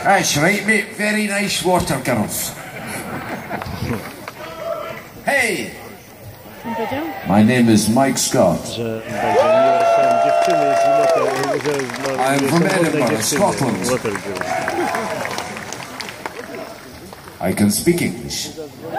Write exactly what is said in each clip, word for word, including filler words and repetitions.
That's right, mate. Very nice water, girls. Hey! My name is Mike Scott. I'm from Edinburgh, Scotland. I can speak English.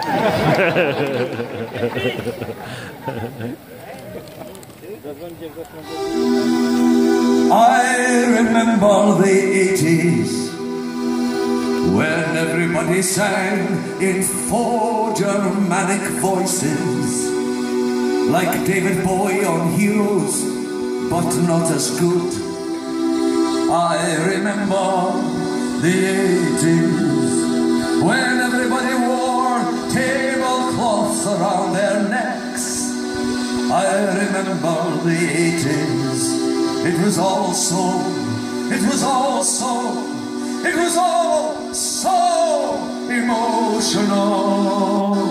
I remember the eighties when everybody sang in four Germanic voices, like David Bowie on Heroes, but not as good. I remember the eighties when everybody wore tablecloths around their necks. I remember the eighties. It was all so, it was all so, it was all so emotional.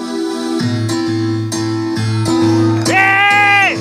Hey!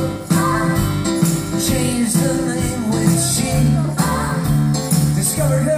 Discovered her.